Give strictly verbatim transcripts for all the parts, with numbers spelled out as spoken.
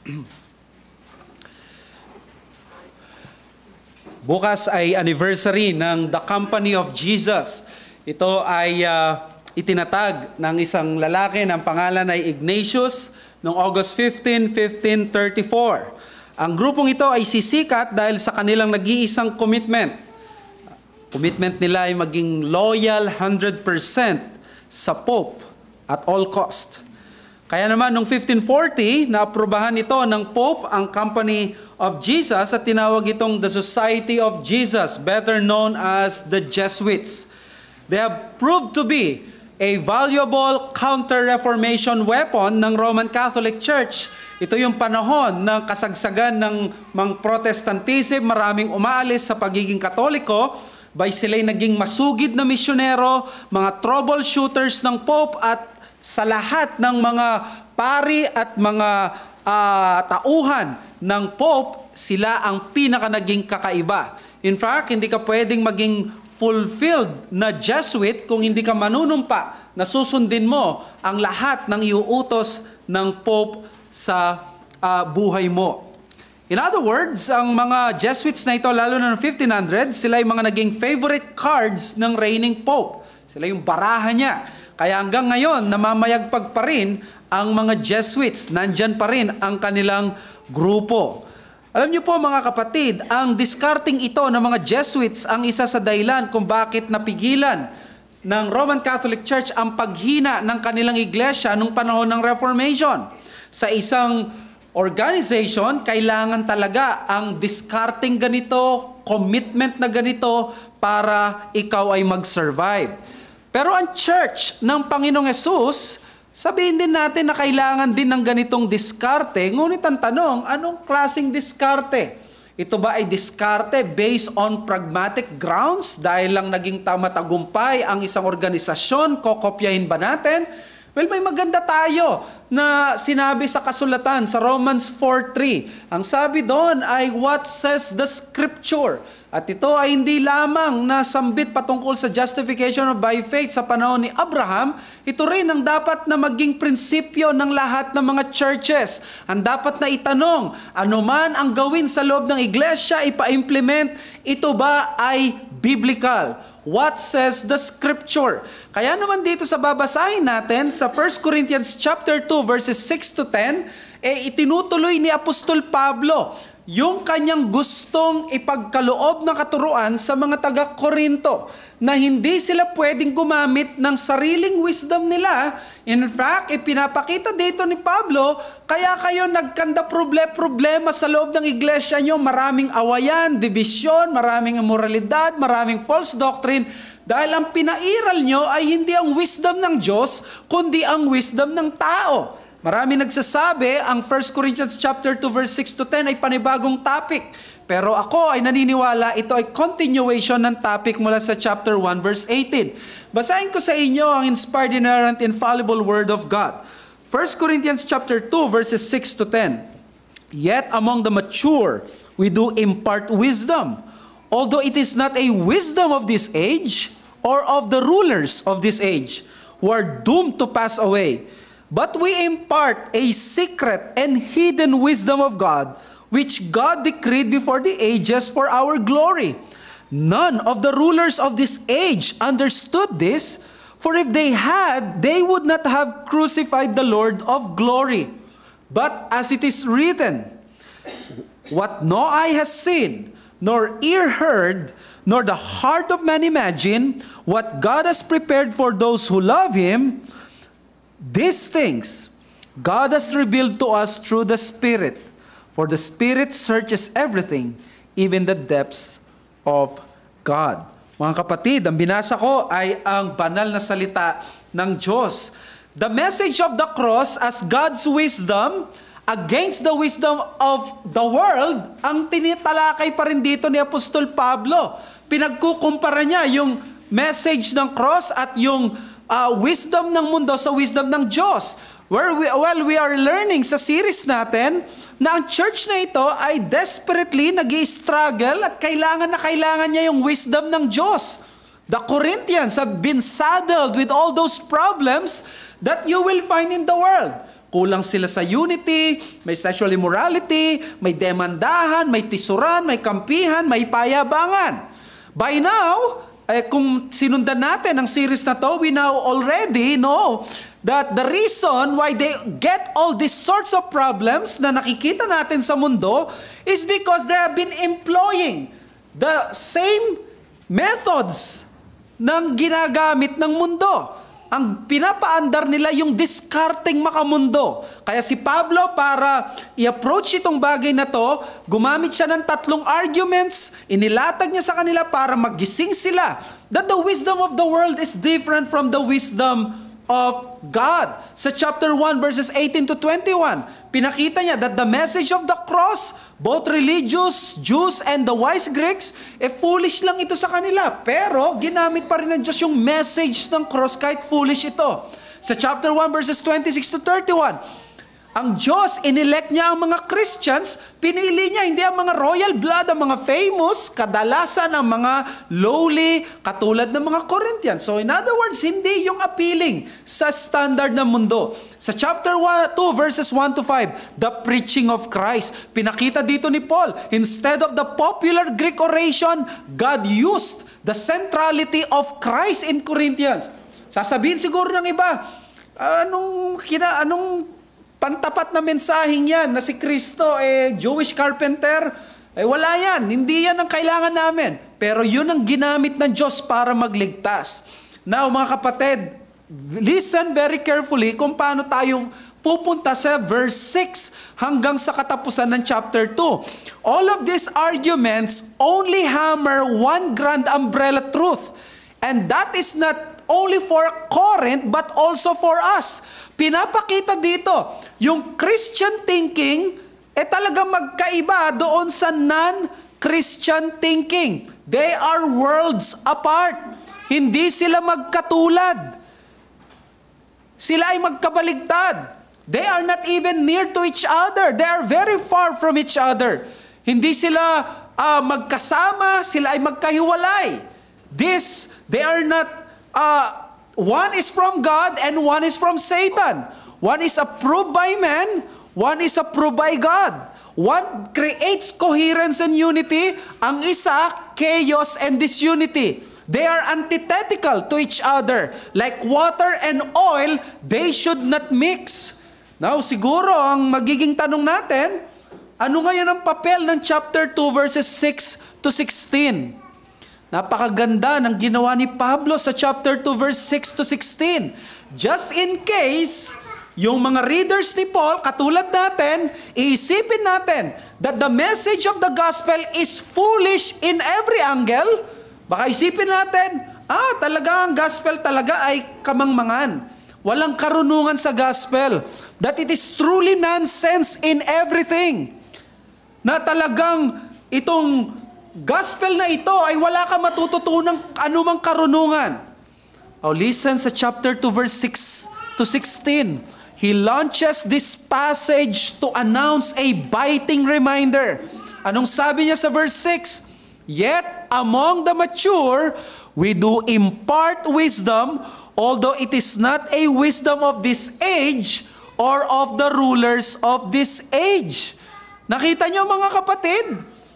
Bukas ay anniversary ng The Company of Jesus. Ito ay uh, itinatag ng isang lalaki ng pangalan ay Ignatius noong August fifteenth, fifteen thirty-four. Ang grupong ito ay sisikat dahil sa kanilang nag-iisang commitment. Commitment nila ay maging loyal one hundred percent sa Pope at all cost. Kaya naman, noong fifteen forty, naaprubahan ito ng Pope ang Company of Jesus at tinawag itong the Society of Jesus, better known as the Jesuits. They have proved to be a valuable counter-reformation weapon ng Roman Catholic Church. Ito yung panahon ng kasagsagan ng mga Protestantism, maraming umaalis sa pagiging Katoliko, by sila'y naging masugid na misyonero, mga troubleshooters ng Pope, at sa lahat ng mga pari at mga uh, tauhan ng Pope, sila ang pinaka naging kakaiba. In fact, hindi ka pwedeng maging fulfilled na Jesuit kung hindi ka manunumpa na susundin mo ang lahat ng iuutos ng Pope sa uh, buhay mo. In other words, ang mga Jesuits na ito, lalo na ng fifteen hundreds, sila yung mga naging favorite cards ng reigning Pope. Sila yung baraha niya. Kaya hanggang ngayon, namamayagpag pa rin ang mga Jesuits. Nandyan pa rin ang kanilang grupo. Alam niyo po mga kapatid, ang discarding ito ng mga Jesuits ang isa sa dahilan kung bakit napigilan ng Roman Catholic Church ang paghina ng kanilang iglesia nung panahon ng Reformation. Sa isang organization, kailangan talaga ang discarding ganito, commitment na ganito para ikaw ay mag-survive. Pero ang church ng Panginoong Hesus, sabihin din natin na kailangan din ng ganitong diskarte. Ngunit ang tanong, anong klaseng diskarte? Ito ba ay diskarte based on pragmatic grounds? Dahil lang naging matagumpay ang isang organisasyon, kokopyahin ba natin? Well, may maganda tayo na sinabi sa kasulatan sa Romans four three. Ang sabi doon ay what says the Scripture. At ito ay hindi lamang nasambit patungkol sa justification by faith sa panahon ni Abraham, ito rin ang dapat na maging prinsipyo ng lahat ng mga churches. Ang dapat na itanong, ano man ang gawin sa loob ng iglesia, ipa-implement, ito ba ay biblical? What says the Scripture? Kaya naman dito sa babasahin natin sa First Corinthians chapter two verses six to ten, eh itinutuloy ni Apostol Pablo yung kanyang gustong ipagkaloob na katuruan sa mga taga-Korinto na hindi sila pwedeng gumamit ng sariling wisdom nila. In fact, ipinapakita dito ni Pablo, kaya kayo nagkanda problema sa loob ng iglesia nyo, maraming awayan, division, maraming immoralidad, maraming false doctrine, dahil ang pinairal nyo ay hindi ang wisdom ng Diyos, kundi ang wisdom ng tao. Marami nagsasabi, ang First Corinthians chapter two verse six to ten ay panibagong topic. Pero ako ay naniniwala ito ay continuation ng topic mula sa chapter one verse eighteen. Basahin ko sa inyo ang inspired, inerrant, infallible Word of God. First Corinthians chapter two verses six to ten. Yet among the mature we do impart wisdom, although it is not a wisdom of this age or of the rulers of this age, who are doomed to pass away. But we impart a secret and hidden wisdom of God, which God decreed before the ages for our glory. None of the rulers of this age understood this, for if they had, they would not have crucified the Lord of glory. But as it is written, what no eye has seen, nor ear heard, nor the heart of man imagined, what God has prepared for those who love Him, these things God has revealed to us through the Spirit. For the Spirit searches everything, even the depths of God. Mga kapatid, ang binasa ko ay ang banal na salita ng Diyos. The message of the cross as God's wisdom against the wisdom of the world, ang tinitalakay pa rin dito ni Apostol Pablo. Pinagkukumpara niya yung message ng cross at yung uh, wisdom ng mundo sa wisdom ng Diyos. Where we, well, we are learning sa series natin na ang church na ito ay desperately nag-i-struggle at kailangan na kailangan niya yung wisdom ng Diyos. The Corinthians have been saddled with all those problems that you will find in the world. Kulang sila sa unity, may sexual immorality, may demandahan, may tisuran, may kampihan, may payabangan. By now, eh, kung sinundan natin ang series na to, we now already know that the reason why they get all these sorts of problems na nakikita natin sa mundo is because they have been employing the same methods ng ginagamit ng mundo. Ang pinapaandar nila yung discarding makamundo. Kaya si Pablo, para i-approach itong bagay na to, gumamit siya ng tatlong arguments, inilatag niya sa kanila para maggising sila that the wisdom of the world is different from the wisdom of God. Sa chapter one, verses eighteen to twenty-one, pinakita niya that the message of the cross, both religious Jews and the wise Greeks, eh foolish lang ito sa kanila. Pero ginamit pa rin ng Diyos yung message ng cross kahit foolish ito. Sa chapter one, verses twenty-six to thirty-one, ang Diyos, inelect niya ang mga Christians, pinili niya hindi ang mga royal blood, ang mga famous, kadalasan ang mga lowly, katulad ng mga Corinthians. So in other words, hindi yung appealing sa standard ng mundo. Sa chapter two, verses one to five, the preaching of Christ. Pinakita dito ni Paul, instead of the popular Greek oration, God used the centrality of Christ in Corinthians. Sasabihin siguro ng iba, anong, kina, anong pantapat na mensaheng yan na si Kristo, eh, Jewish carpenter, eh, wala yan. Hindi yan ang kailangan namin. Pero yun ang ginamit ng Diyos para magligtas. Now, mga kapatid, listen very carefully kung paano tayo pupunta sa verse six hanggang sa katapusan ng chapter two. All of these arguments only hammer one grand umbrella truth. And that is not only for Corinth, but also for us. Pinapakita dito, yung Christian thinking, eh talaga magkaiba doon sa non-Christian thinking. They are worlds apart. Hindi sila magkatulad. Sila ay magkabaligtad. They are not even near to each other. They are very far from each other. Hindi sila uh, magkasama, sila ay magkahiwalay. This, they are not Uh, one is from God and one is from Satan. One is approved by man, one is approved by God. One creates coherence and unity, ang isa, chaos and disunity. They are antithetical to each other. Like water and oil, they should not mix. Now, siguro, ang magiging tanong natin, ano ngayon ang papel ng chapter two, verses six to sixteen? Napakaganda ng ginawa ni Pablo sa chapter two, verse six to sixteen. Just in case, yung mga readers ni Paul, katulad natin, iisipin natin that the message of the gospel is foolish in every angle. Baka isipin natin, ah, talaga ang gospel talaga ay kamangmangan. Walang karunungan sa gospel. That it is truly nonsense in everything. Na talagang itong gospel na ito ay wala ka matututunang anumang karunungan. Oh, listen sa chapter two, verse six to sixteen. He launches this passage to announce a biting reminder. Anong sabi niya sa verse six? Yet among the mature, we do impart wisdom, although it is not a wisdom of this age or of the rulers of this age. Nakita niyo mga kapatid?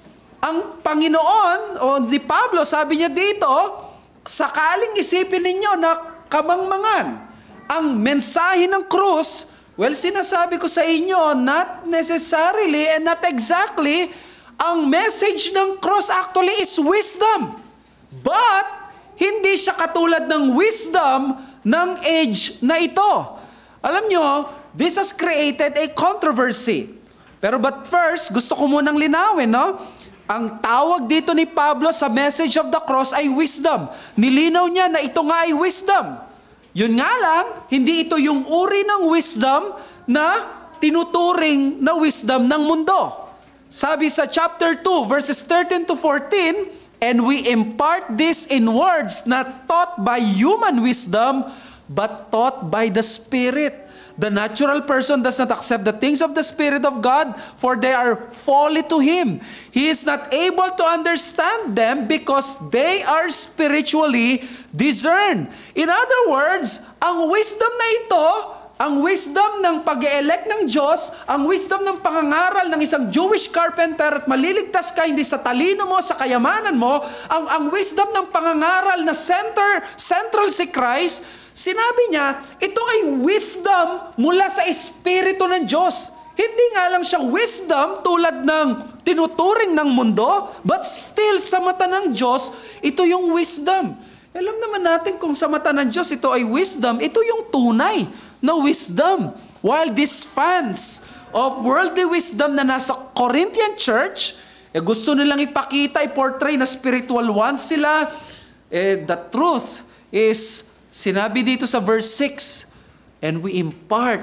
Ang Panginoon, o di Pablo, sabi niya dito, sakaling isipin ninyo na kamangmangan, ang mensahe ng krus, well, sinasabi ko sa inyo, not necessarily and not exactly, ang message ng cross actually is wisdom. But, hindi siya katulad ng wisdom ng age na ito. Alam nyo, this has created a controversy. Pero but first, gusto ko munang linawin, no? Ang tawag dito ni Pablo sa message of the cross ay wisdom. Nilinaw niya na ito nga ay wisdom. Yun nga lang, hindi ito yung uri ng wisdom na tinuturing na wisdom ng mundo. Sabi sa chapter two, verses thirteen to fourteen, and we impart this in words not taught by human wisdom, but taught by the Spirit. The natural person does not accept the things of the Spirit of God, for they are folly to him. He is not able to understand them because they are spiritually discerned. In other words, ang wisdom na ito Ang wisdom ng pag-e-elect ng Diyos, ang wisdom ng pangangaral ng isang Jewish carpenter at maliligtas ka hindi sa talino mo, sa kayamanan mo, ang, ang wisdom ng pangangaral na center, central si Christ, sinabi niya, ito ay wisdom mula sa Espiritu ng Diyos. Hindi nga lang siya wisdom tulad ng tinuturing ng mundo, but still sa mata ng Diyos, ito yung wisdom. Alam naman natin kung sa mata ng Diyos ito ay wisdom, ito yung tunay na wisdom. While these fans of worldly wisdom na nasa Corinthian church, eh gusto nilang ipakita, i-portray na spiritual ones sila, eh the truth is, sinabi dito sa verse six, and we impart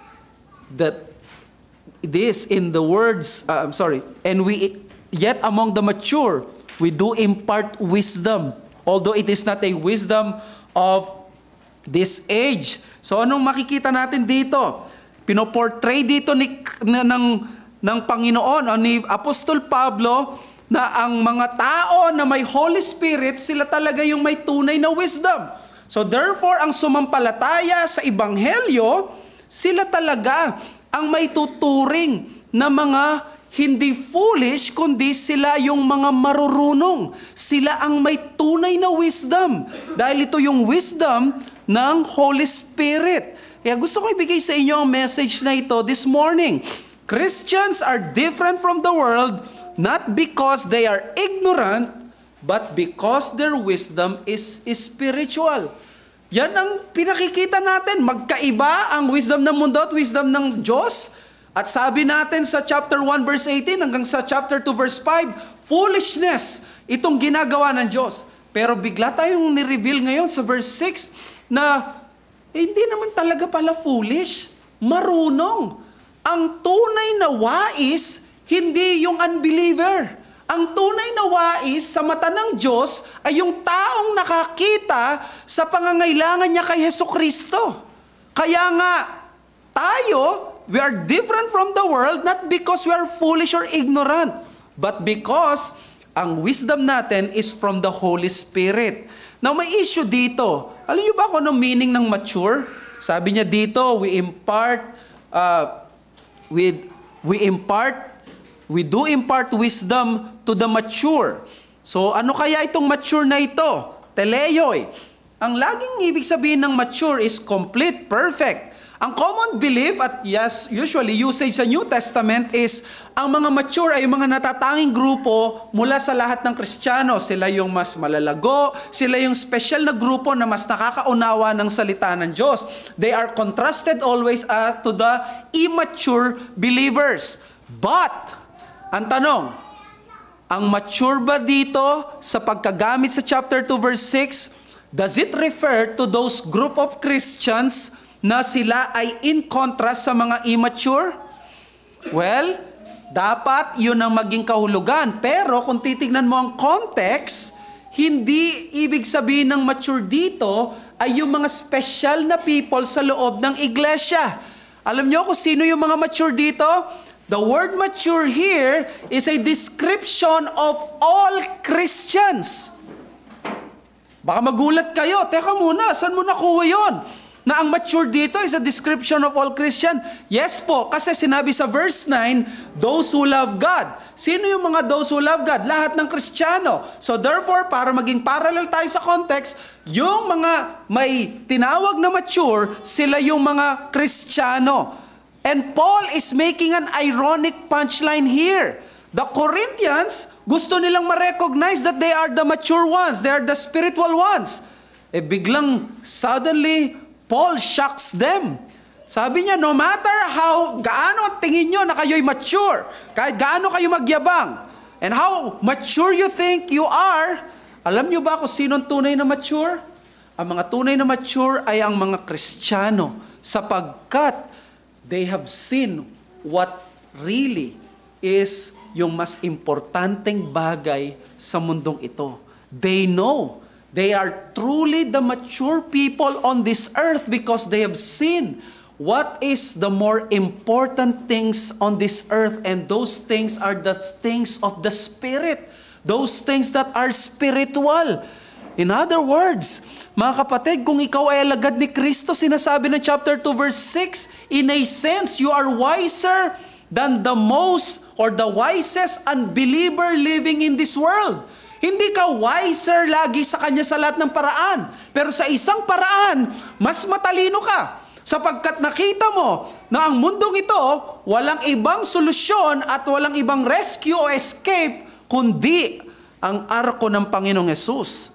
that this in the words, uh, I'm sorry, and we, yet among the mature, we do impart wisdom, although it is not a wisdom of this age. So anong makikita natin dito? Pinoportray dito ni, na, ng, ng Panginoon o ni Apostol Pablo na ang mga tao na may Holy Spirit, sila talaga yung may tunay na wisdom. So therefore, ang sumampalataya sa Ebanghelyo, sila talaga ang may tuturing na mga hindi foolish, kundi sila yung mga marurunong. Sila ang may tunay na wisdom. Dahil ito yung wisdom ng Holy Spirit. Kaya gusto ko ibigay sa inyo ang message na ito this morning. Christians are different from the world, not because they are ignorant, but because their wisdom is spiritual. Yan ang pinakikita natin. Magkaiba ang wisdom ng mundo at wisdom ng Diyos. At sabi natin sa chapter one verse eighteen hanggang sa chapter two verse five, foolishness itong ginagawa ng Diyos. Pero bigla tayong ni-reveal ngayon sa verse six na eh, hindi naman talaga pala foolish, marunong. Ang tunay na wais, hindi yung unbeliever. Ang tunay na wais sa mata ng Diyos ay yung taong nakakita sa pangangailangan niya kay Hesukristo. Kaya nga, tayo, we are different from the world not because we are foolish or ignorant, but because ang wisdom natin is from the Holy Spirit. Now, may issue dito. Alam niyo ba kung anong meaning ng mature? Sabi niya dito, we impart, uh, we, we impart, we do impart wisdom to the mature. So, ano kaya itong mature na ito? Teleioy. Ang laging ibig sabihin ng mature is complete, perfect. Ang common belief at yes, usually usage sa New Testament is ang mga mature ay yung mga natatanging grupo mula sa lahat ng Kristiyano. Sila yung mas malalago, sila yung special na grupo na mas nakakaunawa ng salita ng Diyos. They are contrasted always uh, to the immature believers. But, ang tanong, ang mature ba dito sa pagkagamit sa chapter two verse six, does it refer to those group of Christians na sila ay in contrast sa mga immature? Well, dapat yun ang maging kahulugan. Pero kung titignan mo ang context, hindi ibig sabihin ng mature dito ay yung mga special na people sa loob ng iglesia. Alam nyo kung sino yung mga mature dito? The word mature here is a description of all Christians. Baka magulat kayo. Teka muna, saan mo nakuha yun? Na ang mature dito is a description of all Christian. Yes po, kasi sinabi sa verse nine, those who love God. Sino yung mga those who love God? Lahat ng Kristiyano. So therefore, para maging parallel tayo sa context, yung mga may tinawag na mature, sila yung mga Kristiyano. And Paul is making an ironic punchline here. The Corinthians, gusto nilang ma-recognize that they are the mature ones, they are the spiritual ones. Eh biglang, suddenly, Paul shocks them. Sabi niya, no matter how, gaano tingin nyo na kayo'y mature, kahit gaano kayo magyabang, and how mature you think you are, alam nyo ba kung sino ang tunay na mature? Ang mga tunay na mature ay ang mga Kristiyano, sapagkat they have seen what really is yung mas importanteng bagay sa mundong ito. They know. They are truly the mature people on this earth because they have seen what is the more important things on this earth, and those things are the things of the Spirit. Those things that are spiritual. In other words, Mga kapatid, kung ikaw ay alagad ni Kristo, sinasabi ng chapter two verse six, in a sense, you are wiser than the most or the wisest unbeliever living in this world. Hindi ka wiser lagi sa kanya sa lahat ng paraan. Pero sa isang paraan, mas matalino ka. Sapagkat nakita mo na ang mundong ito, walang ibang solusyon at walang ibang rescue o escape, kundi ang arko ng Panginoong Hesus.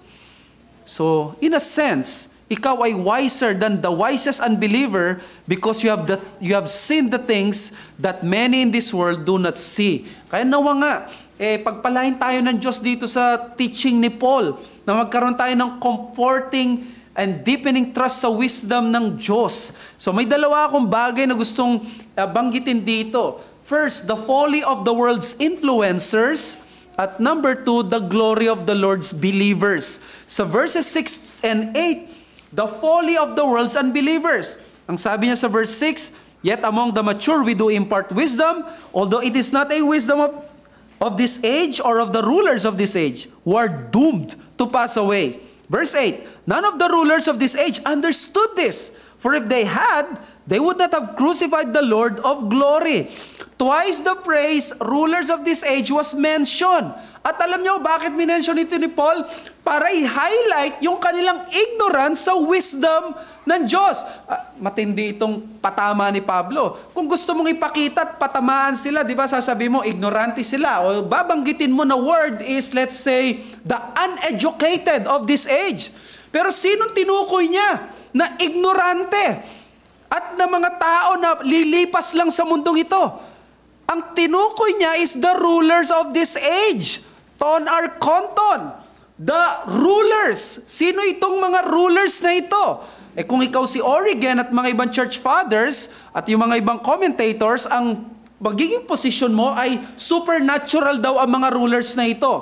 So, in a sense, ikaw ay wiser than the wisest unbeliever because you have the, you have seen the things that many in this world do not see. Kaya nawa nga, eh, pagpalain tayo ng Diyos dito sa teaching ni Paul na magkaroon tayo ng comforting and deepening trust sa wisdom ng Diyos. So may dalawa akong bagay na gustong uh, banggitin dito. First, the folly of the world's influencers. At number two, the glory of the Lord's believers. Sa verses six and eight, the folly of the world's unbelievers. Ang sabi niya sa verse six, yet among the mature we do impart wisdom, although it is not a wisdom of, of this age or of the rulers of this age, who are doomed to pass away. Verse eight, none of the rulers of this age understood this, for if they had, they would not have crucified the Lord of glory. Twice the phrase rulers of this age was mentioned. At alam nyo, bakit minention ito ni Paul? Para i-highlight yung kanilang ignorance sa wisdom ng Diyos. Uh, matindi itong patama ni Pablo. Kung gusto mong ipakita at patamaan sila, di ba sasabi mo, ignorante sila. O babanggitin mo na word is, let's say, the uneducated of this age. Pero sinong tinukoy niya na ignorante at na mga tao na lilipas lang sa mundong ito? Ang tinukoy niya is the rulers of this age. Ton arkonton. The rulers. Sino itong mga rulers na ito? Eh kung ikaw si Origen at mga ibang church fathers at yung mga ibang commentators, ang magiging position mo ay supernatural daw ang mga rulers na ito.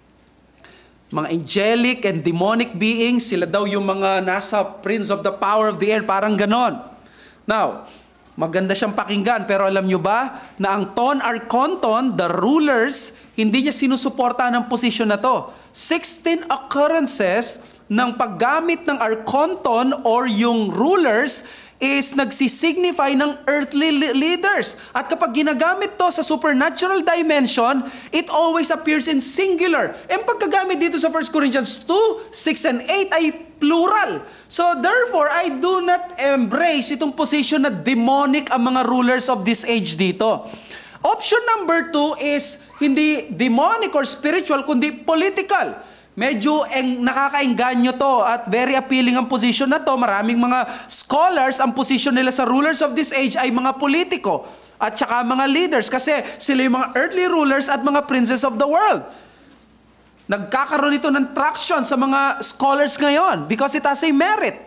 Mga angelic and demonic beings, sila daw yung mga nasa prince of the power of the air, parang ganon. Now, maganda siyang pakinggan, pero alam nyo ba na ang ton arkonton, the rulers, hindi niya sinusuporta ng posisyon na to. sixteen occurrences ng paggamit ng arkonton or yung rulers is nagsisignify ng earthly leaders. At kapag ginagamit to sa supernatural dimension, it always appears in singular. And pagkagamit dito sa First Corinthians two, six and eight ay plural. So therefore, I do not embrace itong position na demonic ang mga rulers of this age dito. Option number two is hindi demonic or spiritual, kundi political. Medyo eng, nakakaengganyo to at very appealing ang position na to. Maraming mga scholars, ang position nila sa rulers of this age ay mga politiko at saka mga leaders kasi sila yung mga earthly rulers at mga princes of the world. Nagkakaroon ito ng traction sa mga scholars ngayon because it has a merit.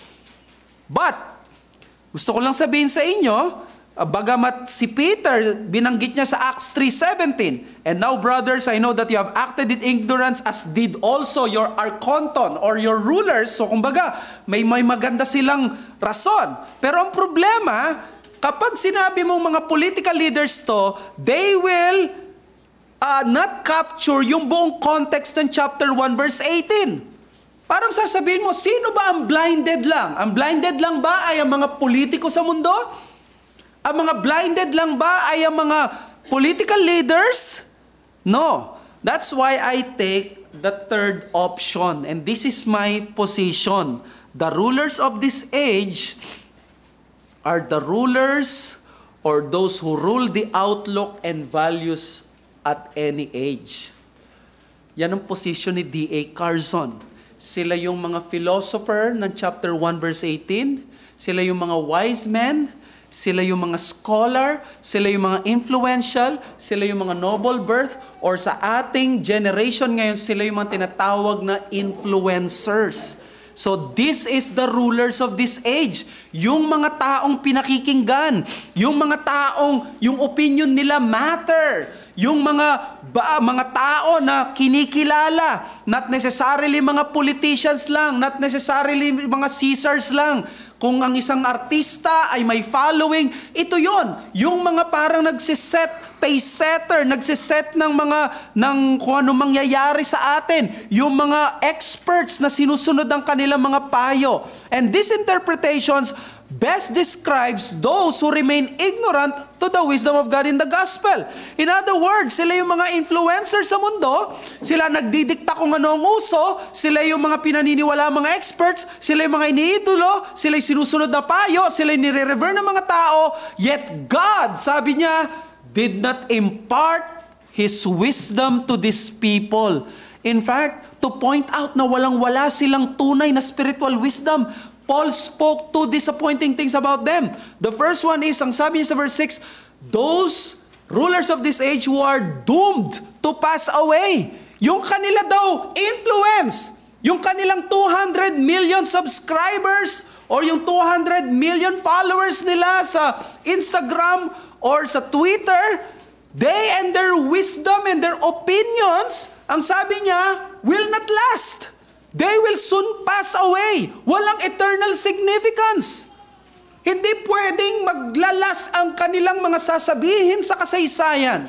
But, gusto ko lang sabihin sa inyo, bagamat si Peter, binanggit niya sa Acts three seventeen, and now brothers, I know that you have acted in ignorance as did also your archonton or your rulers. So kumbaga, may, may maganda silang rason. Pero ang problema, kapag sinabi mong mga political leaders to, they will uh, not capture yung buong context ng chapter one verse eighteen. Parang sasabihin mo, sino ba ang blinded lang? Ang blinded lang ba ay ang mga politiko sa mundo? Ang mga blinded lang ba ay ang mga political leaders? No. That's why I take the third option. And this is my position. The rulers of this age are the rulers or those who rule the outlook and values at any age. Yan ang position ni D A Carson. Sila yung mga philosopher ng chapter one verse eighteen. Sila yung mga wise men. Sila yung mga scholar, sila yung mga influential, sila yung mga noble birth, or sa ating generation ngayon, sila yung mga tinatawag na influencers. So this is the rulers of this age. Yung mga taong pinakikinggan, yung mga taong, yung opinion nila matter, yung mga ba, mga tao na kinikilala, not necessarily mga politicians lang, not necessarily mga Caesars lang. Kung ang isang artista ay may following, ito yon, yung mga parang nagsiset pace setter, nagsiset ng mga, ng kung ano mangyayari sa atin. Yung mga experts na sinusunod ang kanilang mga payo. And these interpretations best describes those who remain ignorant to the wisdom of God in the gospel. In other words, sila yung mga influencers sa mundo, sila nagdidikta kung ano ang uso, sila yung mga pinaniniwala mga experts, sila yung mga iniidolo, sila yung sinusunod na payo, sila yung nire-revere ng mga tao, yet God, sabi niya, did not impart His wisdom to these people. In fact, to point out na walang-wala silang tunay na spiritual wisdom, Paul spoke two disappointing things about them. The first one is, ang sabi niya sa verse six, those rulers of this age who are doomed to pass away. Yung kanila daw influence, yung kanilang two hundred million subscribers or yung two hundred million followers nila sa Instagram or sa Twitter, they and their wisdom and their opinions, ang sabi niya, will not last. They will soon pass away. Walang eternal significance. Hindi pwedeng maglalas ang kanilang mga sasabihin sa kasaysayan.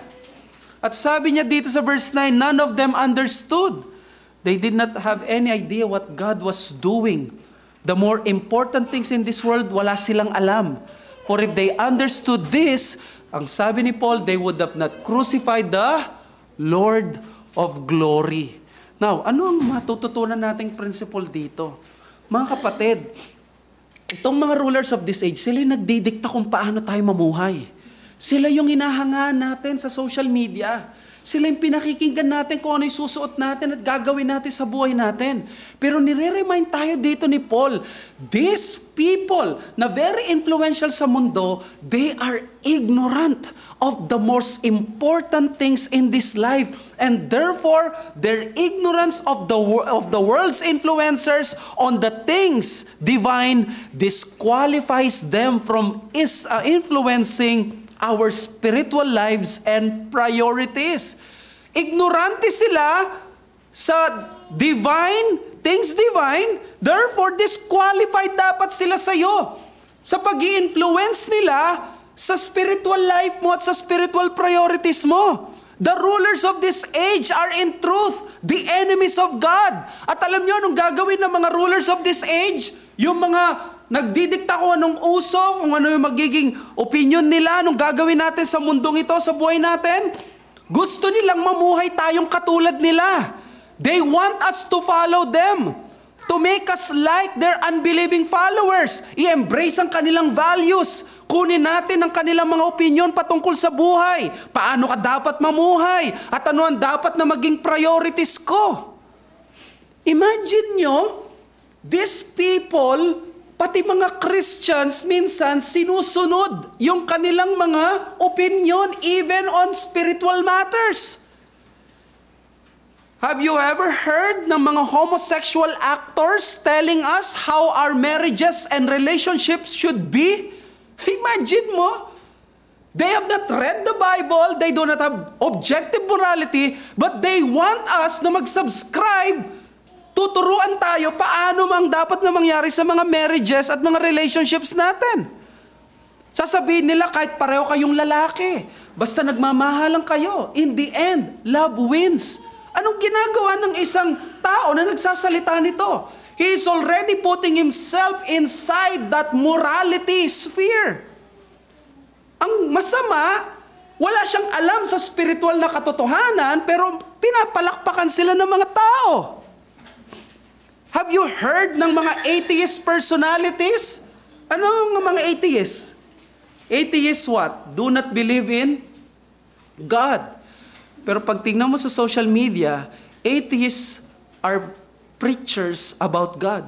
At sabi niya dito sa verse nine, none of them understood. They did not have any idea what God was doing. The more important things in this world, wala silang alam. For if they understood this, ang sabi ni Paul, they would have not crucified the Lord of glory. Now, ano ang matututunan nating principle dito? Mga kapatid, itong mga rulers of this age, sila yung nagdidikta kung paano tayo mamuhay. Sila yung hinahangaan natin sa social media. Sila yung pinakikinggan natin kung ano yung susuot natin at gagawin natin sa buhay natin. Pero nire-remind tayo dito ni Paul, these people na very influential sa mundo, they are ignorant of the most important things in this life. And therefore, their ignorance of the, of the world's influencers on the things divine disqualifies them from is, uh, influencing our spiritual lives and priorities. Ignorante sila sa divine, things divine, therefore disqualified dapat sila sa iyo sa pag-i-influence nila sa spiritual life mo at sa spiritual priorities mo. The rulers of this age are in truth the enemies of God. At alam niyo anong gagawin ng mga rulers of this age? Yung mga nagdidikta kung anong uso, kung ano yung magiging opinion nila, anong gagawin natin sa mundong ito, sa buhay natin. Gusto nilang mamuhay tayong katulad nila. They want us to follow them, to make us like their unbelieving followers. I-embrace ang kanilang values. Kunin natin ang kanilang mga opinion patungkol sa buhay. Paano ka dapat mamuhay? At ano ang dapat na maging priorities ko? Imagine nyo, these people, pati mga Christians, minsan sinusunod yung kanilang mga opinion even on spiritual matters. Have you ever heard ng mga homosexual actors telling us how our marriages and relationships should be? Imagine mo, they have not read the Bible, they do not have objective morality, but they want us na mag-subscribe. Tuturuan tayo paano mang dapat na mangyari sa mga marriages at mga relationships natin. Sasabihin nila kahit pareho kayong lalaki, basta nagmamahalan kayo, in the end, love wins. Anong ginagawa ng isang tao na nagsasalita nito? He is already putting himself inside that morality sphere. Ang masama, wala siyang alam sa spiritual na katotohanan, pero pinapalakpakan sila ng mga tao. Have you heard ng mga atheist personalities? Ano ang mga atheists? Atheists what? Do not believe in God. Pero pag tingnan mo sa social media, atheists are preachers about God.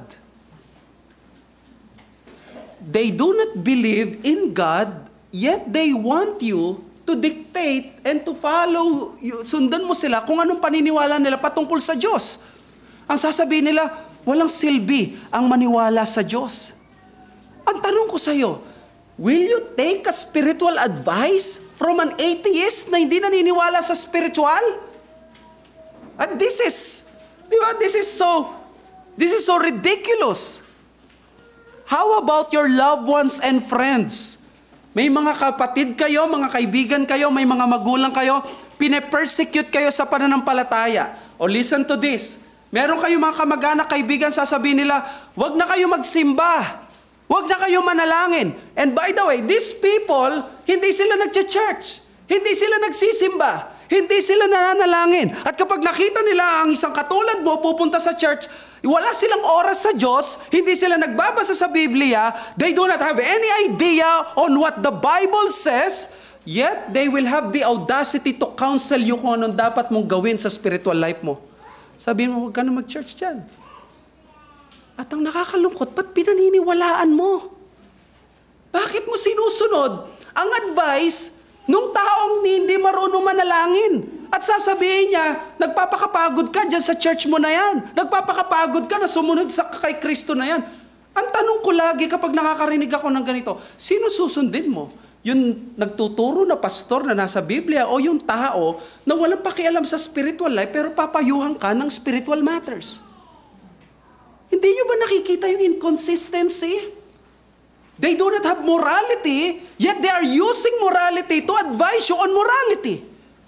They do not believe in God, yet they want you to dictate and to follow. Sundan mo sila kung anong paniniwala nila patungkol sa Diyos. Ang sasabihin nila, walang silbi ang maniwala sa Diyos. Ang tanong ko sa iyo, will you take a spiritual advice from an atheist na hindi naniniwala sa spiritual? At this is, di ba, this is so, this is so ridiculous. How about your loved ones and friends? May mga kapatid kayo, mga kaibigan kayo, may mga magulang kayo, pine-persecute kayo sa pananampalataya. O listen to this. Meron kayo mga kamag-anak, kaibigan, sasabihin nila, wag na kayo magsimba. Wag na kayo manalangin. And by the way, these people, hindi sila nagcha-church. Hindi sila nagsisimba. Hindi sila nananalangin. At kapag nakita nila ang isang katulad mo pupunta sa church, wala silang oras sa Diyos, hindi sila nagbabasa sa Biblia, they do not have any idea on what the Bible says, yet they will have the audacity to counsel you kung anong dapat mong gawin sa spiritual life mo. Sabihin mo, huwag ka na mag-church dyan. At ang nakakalungkot, ba't pinaniniwalaan mo? Bakit mo sinusunod ang advice nung taong hindi marunong manalangin? At sasabihin niya, nagpapakapagod ka dyan sa church mo na yan. Nagpapakapagod ka na sumunod sa kay Kristo na yan. Ang tanong ko lagi kapag nakakarinig ako ng ganito, sino susundin mo? Yung nagtuturo na pastor na nasa Biblia o yung tao na walang pakialam sa spiritual life pero papayuhan ka ng spiritual matters? Hindi nyo ba nakikita yung inconsistency? They do not have morality, yet they are using morality to advise you on morality.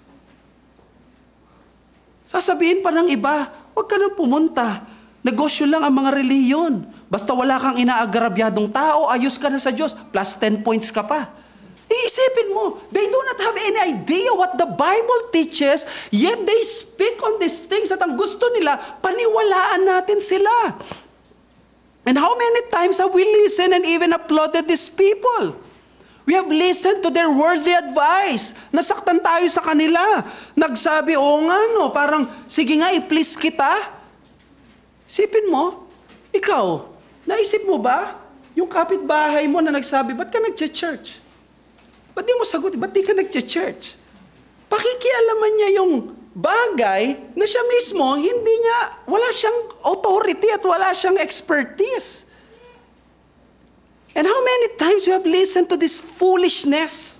Sasabihin pa ng iba, huwag ka nang pumunta. Negosyo lang ang mga relihiyon. Basta wala kang inaagrabyadong tao, ayos ka na sa Diyos. Plus ten points ka pa. Iisipin mo, they do not have any idea what the Bible teaches, yet they speak on these things at ang gusto nila, paniwalaan natin sila. And how many times have we listened and even applauded these people? We have listened to their worldly advice. Nasaktan tayo sa kanila. Nagsabi, oo nga no, parang, sige nga, i-please kita. Sipin mo, ikaw, naisip mo ba, yung kapitbahay mo na nagsabi, ba't ka nag-church? Ba't di mo sagot? Ba't di ka nag-church? Pakikialaman niya yung bagay na siya mismo, hindi niya, wala siyang authority at wala siyang expertise. And how many times you have listened to this foolishness?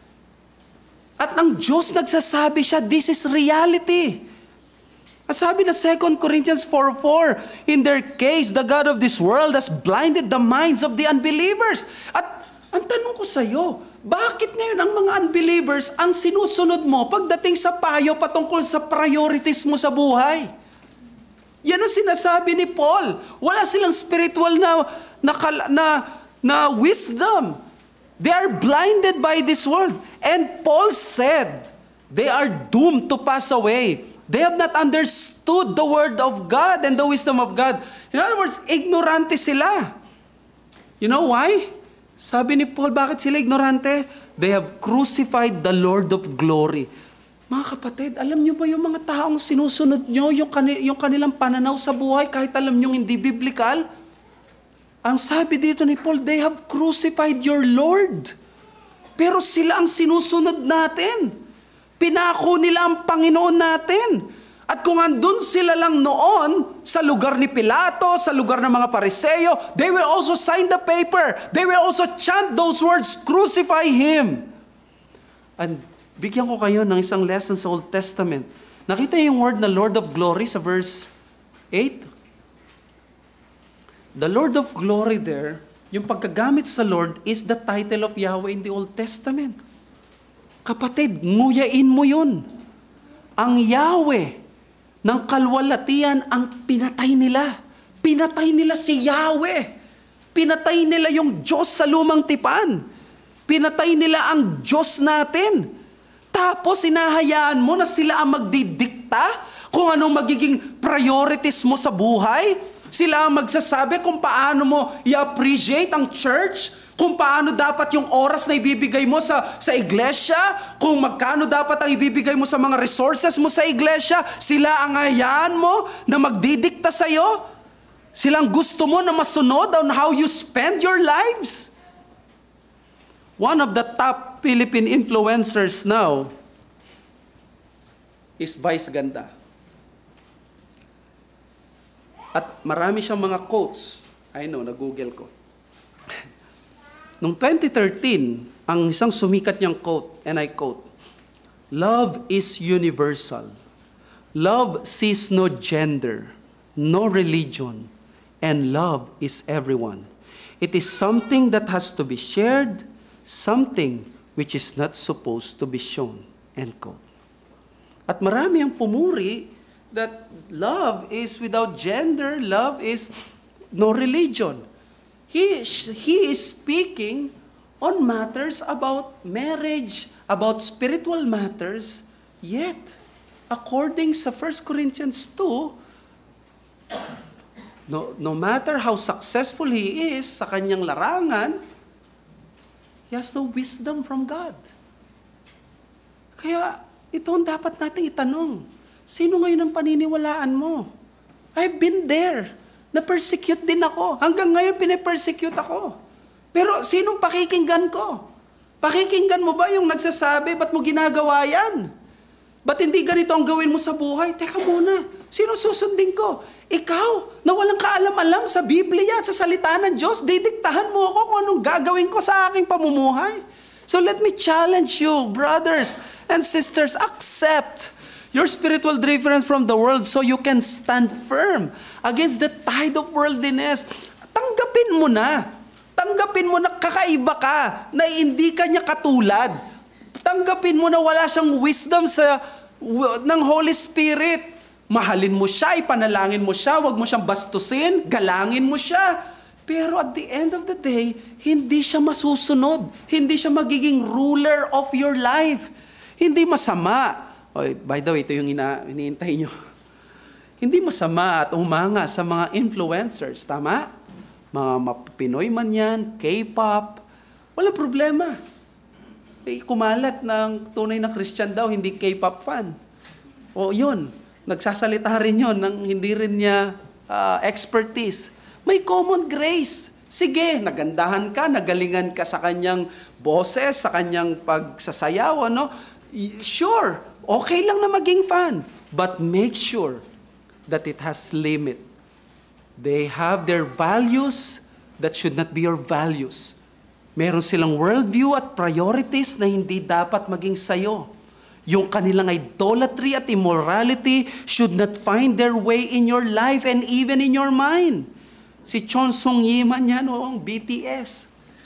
At ang Diyos nagsasabi siya, this is reality. At sabi na Second Corinthians four four, in their case, the God of this world has blinded the minds of the unbelievers. At ang tanong ko sa iyo, bakit ngayon ang mga unbelievers ang sinusunod mo pagdating sa payo patungkol sa priorities mo sa buhay? Yan ang sinasabi ni Paul. Wala silang spiritual na, na, na, na wisdom. They are blinded by this world. And Paul said, they are doomed to pass away. They have not understood the word of God and the wisdom of God. In other words, ignorante sila. You know why? Sabi ni Paul, bakit sila ignorante? They have crucified the Lord of glory. Mga kapatid, alam niyo ba yung mga taong sinusunod niyo, yung, kanil- yung kanilang pananaw sa buhay, kahit alam niyo hindi biblical? Ang sabi dito ni Paul, they have crucified your Lord. Pero sila ang sinusunod natin. Pinako nila ang Panginoon natin. At kung andun sila lang noon sa lugar ni Pilato, sa lugar ng mga Pariseo, they will also sign the paper. They will also chant those words, crucify Him. And bigyan ko kayo ng isang lesson sa Old Testament. Nakita yung word na Lord of Glory sa verse eight? The Lord of Glory there, yung pagkagamit sa Lord is the title of Yahweh in the Old Testament. Kapatid, nguyain mo yun. Ang Yahweh ng kalwalatian ang pinatay nila. Pinatay nila si Yahweh. Pinatay nila yung Diyos sa lumang tipan. Pinatay nila ang Diyos natin. Tapos sinahayaan mo na sila ang magdidikta kung anong magiging priorities mo sa buhay. Sila ang magsasabi kung paano mo i-appreciate ang church, kung paano dapat yung oras na ibibigay mo sa, sa iglesia, kung magkano dapat ang ibibigay mo sa mga resources mo sa iglesia. Sila ang hayaan mo na magdidikta sa'yo. Sila ang gusto mo na masunod on how you spend your lives. One of the top Philippine influencers now is Vice Ganda. At marami siyang mga quotes. I know, na-google ko. Noong twenty thirteen, ang isang sumikat niyang quote, and I quote, "Love is universal. Love sees no gender, no religion, and love is everyone. It is something that has to be shared, something which is not supposed to be shown. End quote. At marami ang pumuri that love is without gender, love is no religion. He, he is speaking on matters about marriage, about spiritual matters, yet, according sa First Corinthians two, no, no matter how successful he is sa kanyang larangan, he has no wisdom from God. Kaya, ito ang dapat nating itanong. Sino ngayon ang paniniwalaan mo? I've been there. Na-persecute din ako. Hanggang ngayon, pinipersecute ako. Pero, sinong pakikinggan ko? Pakikinggan mo ba yung nagsasabi, ba't mo ginagawa yan? Ba't hindi ganito ang gawin mo sa buhay? Teka muna, sino susundin ko? Ikaw, na walang kaalam-alam sa Biblia at sa salita ng Diyos, didiktahan mo ako kung anong gagawin ko sa aking pamumuhay. So let me challenge you, brothers and sisters, accept your spiritual difference from the world so you can stand firm against the tide of worldliness. Tanggapin mo na. Tanggapin mo na kakaiba ka, na hindi ka niya katulad. Tanggapin mo na wala siyang wisdom sa ng Holy Spirit. Mahalin mo siya, ipanalangin mo siya, wag mo siyang bastusin, galangin mo siya. Pero at the end of the day, hindi siya masusunod. Hindi siya magiging ruler of your life. Hindi masama. Oh, by the way, ito yung ina, iniintay nyo. Hindi masama at umanga sa mga influencers, tama? Mga Pinoy man yan, K-pop, walang problema. Eh, kumalat ng tunay na Christian daw, hindi K-pop fan. O yun, nagsasalita rin yun ng hindi rin niya uh, expertise. May common grace. Sige, nagandahan ka, nagalingan ka sa kanyang boses, sa kanyang pagsasayaw, ano? Sure, okay lang na maging fan. But make sure that it has limit. They have their values that should not be your values. Meron silang worldview at priorities na hindi dapat maging sayo. Yung kanilang idolatry at immorality should not find their way in your life and even in your mind. Si Chon Sung Yiman yan, o ang B T S.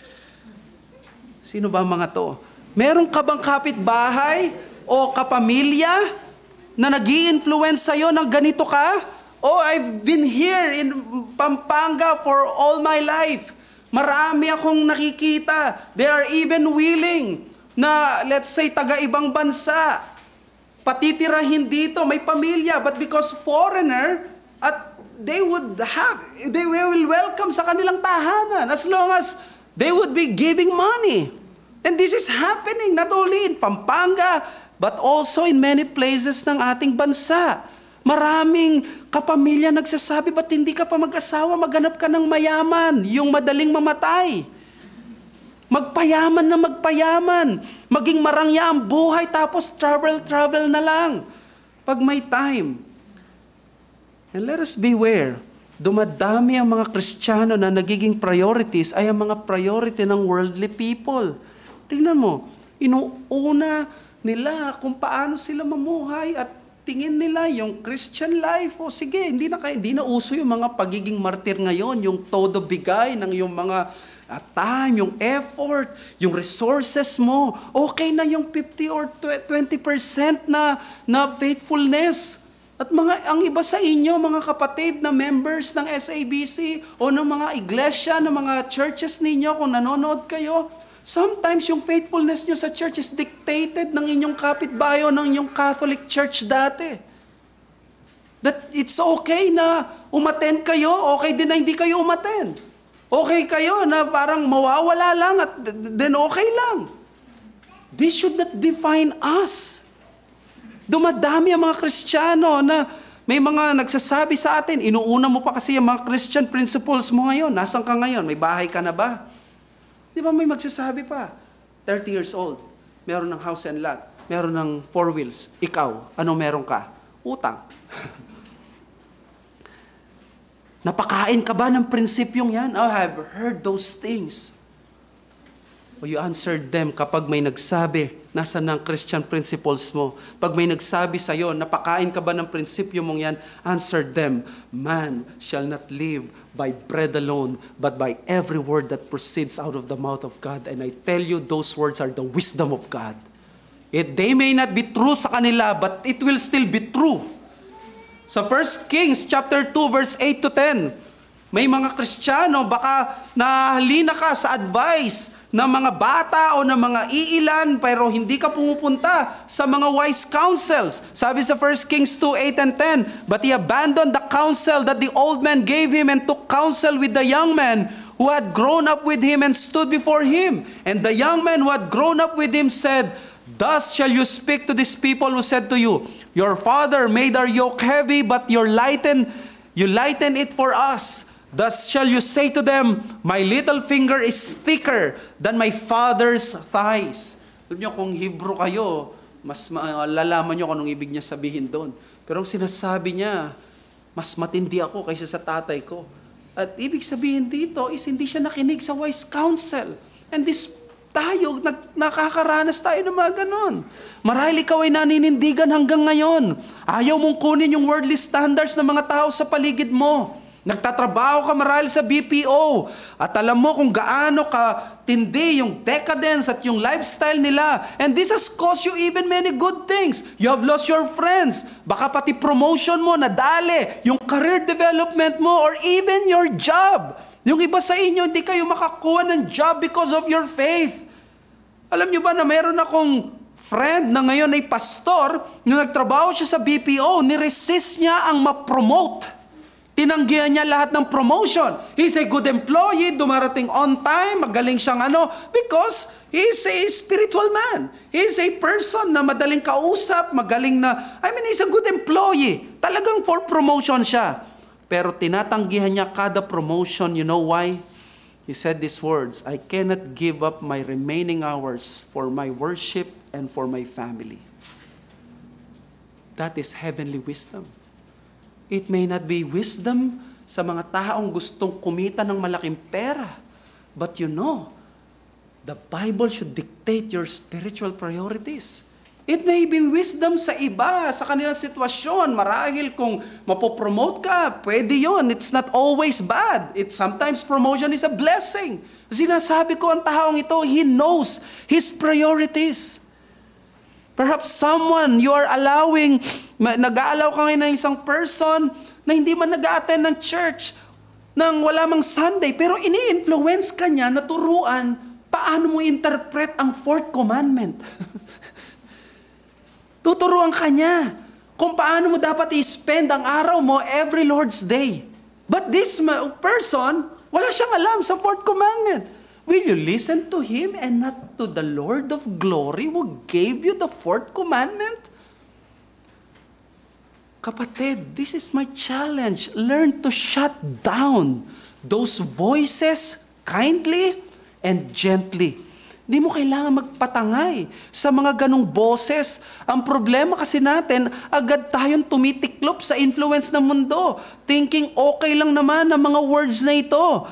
Sino ba mga to? Meron ka bang kapitbahay o kapamilya na nag-i-influence sa'yo ng ganito ka? Oh, I've been here in Pampanga for all my life. Marami akong nakikita. They are even willing na, let's say, taga-ibang bansa. Patitirahin dito, may pamilya. But because foreigner, at they would have, they will welcome sa kanilang tahanan as long as they would be giving money. And this is happening not only in Pampanga, but also in many places ng ating bansa. Maraming kapamilya nagsasabi, ba't hindi ka pa mag-asawa, maghanap ka ng mayaman, yung madaling mamatay. Magpayaman na magpayaman. Maging marangya ang buhay, tapos travel-travel na lang. Pag may time. And let us beware, dumadami ang mga Kristiyano na nagiging priorities ay ang mga priority ng worldly people. Tingnan mo, inuuna nila kung paano sila mamuhay at tingin nila yung Christian life, o sige, hindi na, hindi na uso yung mga pagiging martir ngayon, yung todo bigay ng yung mga uh, time, yung effort, yung resources mo. Okay na yung fifty or twenty percent na, na faithfulness. At mga, ang iba sa inyo, mga kapatid na members ng S A B C o ng mga iglesia, ng mga churches ninyo, kung nanonood kayo, sometimes yung faithfulness nyo sa church is dictated ng inyong kapitbahay o ng inyong Catholic Church dati. That it's okay na umattend kayo, okay din na hindi kayo umattend. Okay kayo na parang mawawala lang at then okay lang. This should not define us. Dumadami ang mga Kristiyano na may mga nagsasabi sa atin, inuuna mo pa kasi yung mga Christian principles mo ngayon. Nasaan ka ngayon? May bahay ka na ba? Di ba may magsasabi pa? thirty years old, meron ng house and lot, meron ng four wheels. Ikaw, ano meron ka? Utang. Napakain ka ba ng prinsipyong yan? Oh, I have heard those things. O you answered them kapag may nagsabi, nasa ng Christian principles mo? Pag may nagsabi sa'yo, napakain ka ba ng prinsipyo mong yan? Answer them, man shall not live by bread alone, but by every word that proceeds out of the mouth of God. And I tell you, those words are the wisdom of God. It, they may not be true sa kanila, but it will still be true. Sa First Kings chapter two, verse eight to ten, may mga Kristiyano, baka nahalina ka sa advice ng mga bata o ng mga iilan, pero hindi ka pumupunta sa mga wise counsels. Sabi sa First Kings two, eight and ten, but he abandoned the counsel that the old man gave him and took counsel with the young man who had grown up with him and stood before him. And the young man who had grown up with him said, thus shall you speak to these people who said to you, your father made our yoke heavy, but your lighten, you lighten it for us. Thus shall you say to them, my little finger is thicker than my father's thighs. Alam niyo, kung Hebrew kayo, mas malalaman niyo kung anong ibig niya sabihin doon. Pero ang sinasabi niya, mas matindi ako kaysa sa tatay ko. At ibig sabihin dito is hindi siya nakinig sa wise counsel. And this tayo, nag, nakakaranas tayo ng mga ganon. Marahil ikaw ay naninindigan hanggang ngayon. Ayaw mong kunin yung worldly standards ng mga tao sa paligid mo. Nagtatrabaho ka marahil sa B P O at alam mo kung gaano ka tindi yung decadence at yung lifestyle nila. And this has cost you even many good things. You have lost your friends. Baka pati promotion mo nadali, yung career development mo, or even your job. Yung iba sa inyo, hindi kayo makakuha ng job because of your faith. Alam nyo ba na meron akong friend na ngayon ay pastor, na nagtrabaho siya sa B P O, niresist niya ang ma-promote. Tinanggihan niya lahat ng promotion. He's a good employee, dumarating on time, magaling siyang ano, because he's a spiritual man. He's a person na madaling kausap, magaling na, I mean, he's a good employee. Talagang for promotion siya. Pero tinatanggihan niya kada promotion. You know why? He said these words, I cannot give up my remaining hours for my worship and for my family. That is heavenly wisdom. It may not be wisdom sa mga taong gustong kumita ng malaking pera. But you know, the Bible should dictate your spiritual priorities. It may be wisdom sa iba, sa kanilang sitwasyon. Marahil kung mapopromote ka, pwede yun. It's not always bad. It, sometimes promotion is a blessing. Sinasabi ko ang taong ito, he knows his priorities. Perhaps someone you are allowing, nag-aalaw ka ngayon ng isang person na hindi man nag-a-attend ng church, nang wala mang Sunday, pero ini-influence ka niya na turuan paano mo interpret ang fourth commandment. Tuturuan ka niya kung paano mo dapat i-spend ang araw mo every Lord's Day. But this person, wala siyang alam sa fourth commandment. Will you listen to him and not to the Lord of glory who gave you the fourth commandment? Kapatid, this is my challenge. Learn to shut down those voices kindly and gently. Hindi mo kailangan magpatangay sa mga ganong boses. Ang problema kasi natin, agad tayong tumitiklop sa influence ng mundo. Thinking okay lang naman ang mga words na ito.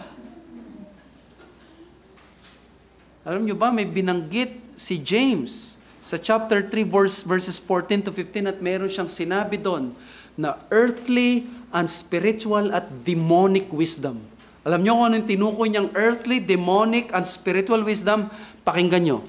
Alam nyo ba, may binanggit si James sa chapter three, verse, verses fourteen to fifteen, at meron siyang sinabi doon na earthly, unspiritual, at demonic wisdom. Alam nyo kung anong tinukoy niyang earthly, demonic, and spiritual wisdom? Pakinggan nyo.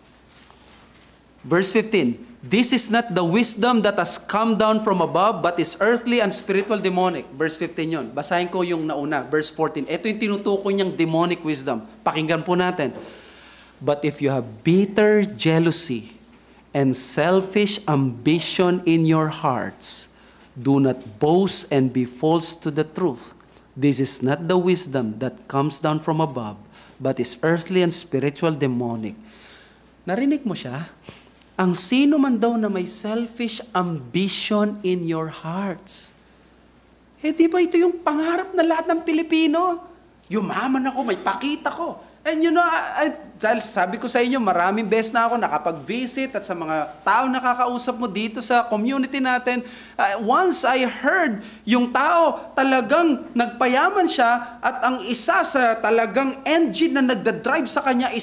Verse fifteen, this is not the wisdom that has come down from above, but is earthly and spiritual demonic. Verse fifteen yun. Basahin ko yung nauna. Verse fourteen. Ito yung tinutukoy niyang demonic wisdom. Pakinggan po natin. But if you have bitter jealousy and selfish ambition in your hearts, do not boast and be false to the truth. This is not the wisdom that comes down from above, but is earthly and spiritual demonic. Narinig mo siya? Ang sino man daw na may selfish ambition in your hearts. Eh di ba ito yung pangarap na lahat ng Pilipino? Yumaman ako, may pakita ko. And you know, I, I, sabi ko sa inyo, maraming beses na ako nakapag-visit at sa mga tao nakakausap mo dito sa community natin. Uh, once I heard yung tao talagang nagpayaman siya at ang isa sa talagang engine na nagdadrive sa kanya is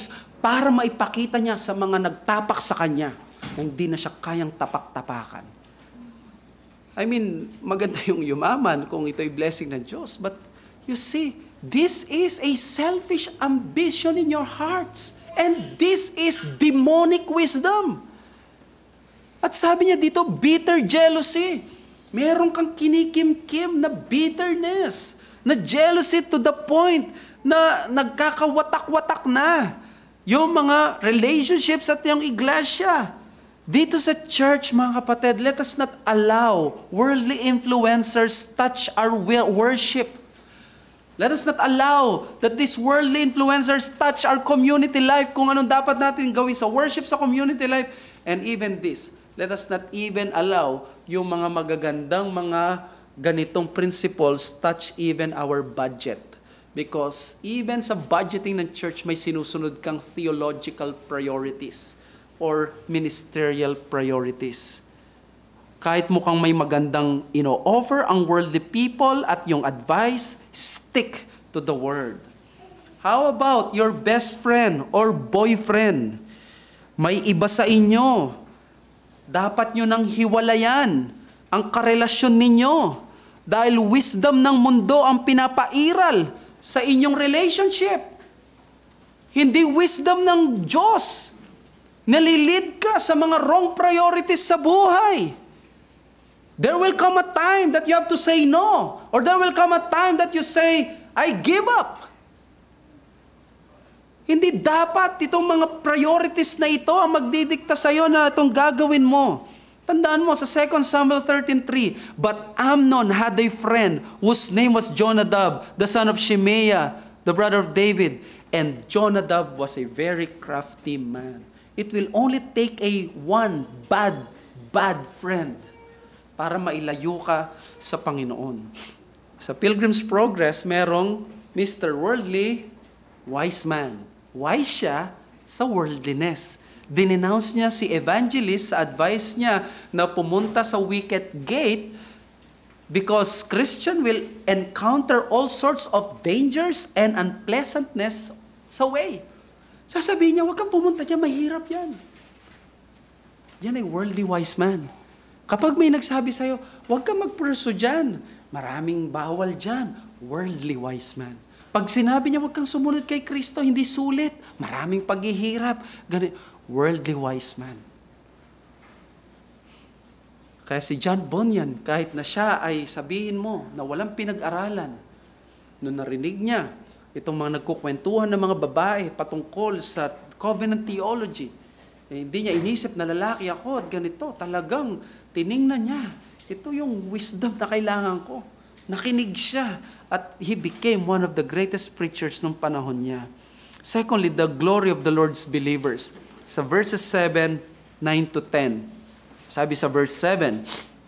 para maipakita niya sa mga nagtapak sa kanya na hindi na siya kayang tapak-tapakan. I mean, maganda yung yumaman kung ito'y blessing ng Diyos. But you see, this is a selfish ambition in your hearts. And this is demonic wisdom. At sabi niya dito, bitter jealousy. Meron kang kinikim-kim na bitterness, na jealousy to the point na nagkakawatak-watak na yung mga relationships at yung iglesia. Dito sa church, mga kapatid, let us not allow worldly influencers touch our worship. Let us not allow that these worldly influencers touch our community life, kung anong dapat natin gawin sa worship, sa community life. And even this, let us not even allow yung mga magagandang mga ganitong principles touch even our budget. Because even sa budgeting ng church, may sinusunod kang theological priorities or ministerial priorities. Kahit mukhang may magandang ino-offer ang worldly people at yung advice, stick to the word. How about your best friend or boyfriend? May iba sa inyo. Dapat nyo nang hiwalayan ang karelasyon ninyo dahil wisdom ng mundo ang pinapairal sa inyong relationship. Hindi wisdom ng Diyos. Nalilid ka sa mga wrong priorities sa buhay. There will come a time that you have to say no. Or there will come a time that you say, I give up. Hindi dapat itong mga priorities na ito ang magdidikta sa iyo na itong gagawin mo. Tandaan mo sa Second Samuel thirteen three, but Amnon had a friend whose name was Jonadab, the son of Shimeah, the brother of David. And Jonadab was a very crafty man. It will only take a one bad, bad friend para mailayo ka sa Panginoon. Sa Pilgrim's Progress, merong Mister Worldly, wise man. Wise siya sa worldliness. Dinenounce niya si evangelist sa advice niya na pumunta sa wicket gate because Christian will encounter all sorts of dangers and unpleasantness sa way. Sasabihin niya, huwag kang pumunta dyan, mahirap yan. Yan ay worldly wise man. Kapag may nagsabi sa'yo, huwag kang magpurso dyan, maraming bawal dyan, worldly wise man. Pag sinabi niya, huwag kang sumunod kay Kristo, hindi sulit, maraming paghihirap, ganit. Worldly wise man. Kaya si John Bunyan, kahit na siya ay sabihin mo na walang pinag-aralan, nung narinig niya itong mga nagkukwentuhan ng mga babae patungkol sa covenant theology, eh, hindi niya inisip na lalaki ako at ganito. Talagang tiningnan niya, ito yung wisdom na kailangan ko. Nakinig siya at he became one of the greatest preachers nung panahon niya. Secondly, the glory of the Lord's believers. Sa verses seven, nine to ten. Sabi sa verse seven,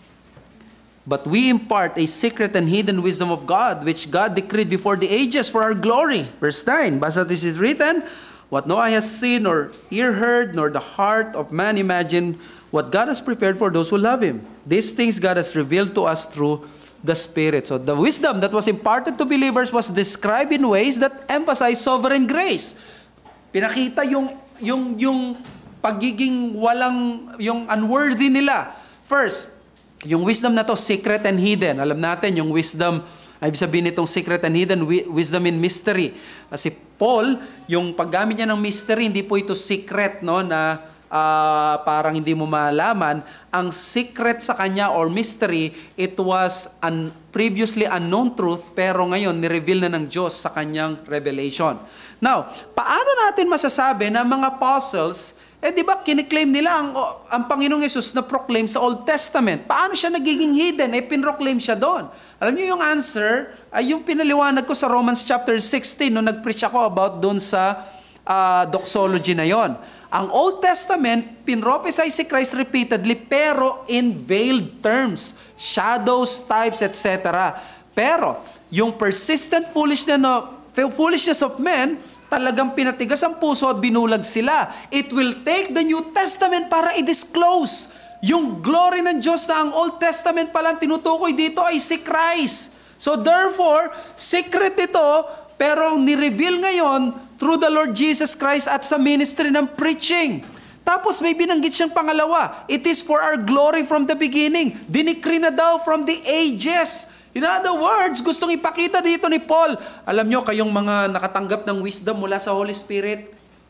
but we impart a secret and hidden wisdom of God, which God decreed before the ages for our glory. Verse nine, basta this is written, what no eye has seen, nor ear heard, nor the heart of man imagined, what God has prepared for those who love Him. These things God has revealed to us through the Spirit. So the wisdom that was imparted to believers was described in ways that emphasize sovereign grace. Pinakita yung yung yung pagiging walang, yung unworthy nila. First, yung wisdom na to, secret and hidden. Alam natin, yung wisdom, ay sabihin nitong secret and hidden, wisdom in mystery. Kasi Paul, yung paggamit niya ng mystery, hindi po ito secret, no, na uh, parang hindi mo malaman. Ang secret sa kanya or mystery, it was an previously unknown truth, pero ngayon, nireveal na ng Diyos sa kanyang revelation. Now, paano natin masasabi na mga apostles, eh di ba kiniklaim nila ang, ang Panginoong Yesus na proclaim sa Old Testament? Paano siya nagiging hidden? Eh pinroclaim siya doon. Alam niyo yung answer, ay yung pinaliwanag ko sa Romans chapter sixteen, nung nag-preach ako about doon sa uh, doxology na yon. Ang Old Testament, pinrophesy si Christ repeatedly, pero in veiled terms, shadows, types, et cetera. Pero, yung persistent foolishness of, foolishness of men, talagang pinatigas ang puso at binulag sila. It will take the New Testament para i-disclose yung glory ng Diyos na ang Old Testament palang tinutukoy dito ay si Christ. So therefore, secret ito, pero ni-reveal ngayon through the Lord Jesus Christ at sa ministry ng preaching. Tapos may binanggit siyang pangalawa, it is for our glory from the beginning. Dinikri na daw from the ages. In other words, gustong ipakita dito ni Paul, alam nyo, kayong mga nakatanggap ng wisdom mula sa Holy Spirit,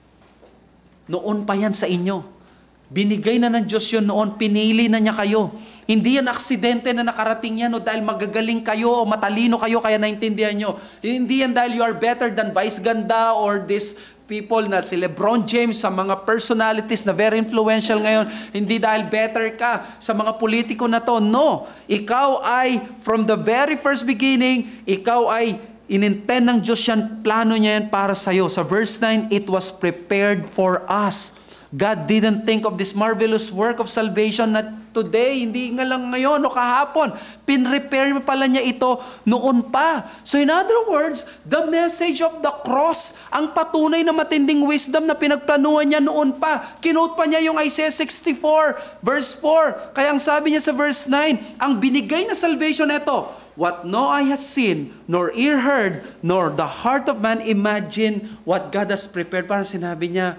noon pa yan sa inyo. Binigay na ng Diyos yun noon, pinili na niya kayo. Hindi yan aksidente na nakarating yan o dahil magagaling kayo o matalino kayo kaya naintindihan nyo. Hindi yan dahil you are better than Vice Ganda or this people na si LeBron James, sa mga personalities na very influential ngayon. Hindi dahil better ka sa mga politiko na to. No. Ikaw ay from the very first beginning, ikaw ay inintend ng Diyos yan, plano niya yan para sa'yo. Sa verse nine, it was prepared for us. God didn't think of this marvelous work of salvation na today, hindi nga lang ngayon o kahapon. Pinrepare pala niya ito noon pa. So in other words, the message of the cross, ang patunay na matinding wisdom na pinagplanuhan niya noon pa. Kinote pa niya yung Isaiah sixty-four, verse four. Kaya ang sabi niya sa verse nine, ang binigay na salvation ito, what no eye has seen, nor ear heard, nor the heart of man imagine what God has prepared. Parang sinabi niya,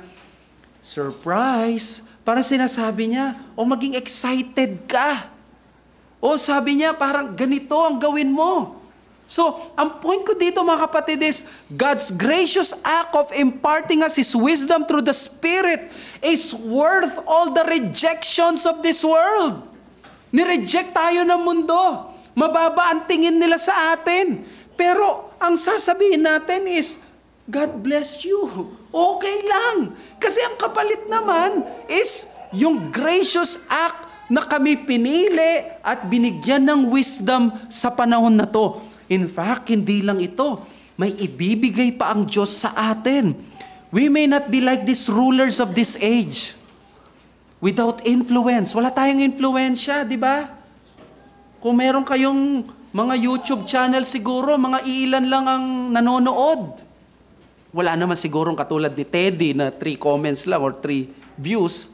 surprise! Parang sinasabi niya, o maging excited ka. O sabi niya, parang ganito ang gawin mo. So, ang point ko dito mga kapatid is, God's gracious act of imparting us His wisdom through the Spirit is worth all the rejections of this world. Nireject tayo ng mundo. Mababa ang tingin nila sa atin. Pero, ang sasabihin natin is, God bless you. Okay lang. Kasi ang kapalit naman is yung gracious act na kami pinili at binigyan ng wisdom sa panahon na to. In fact, hindi lang ito. May ibibigay pa ang Diyos sa atin. We may not be like these rulers of this age. Without influence. Wala tayong influensya, di ba? Kung meron kayong mga YouTube channel siguro, mga iilan lang ang nanonood. Wala naman sigurong katulad ni Teddy na three comments lang or three views.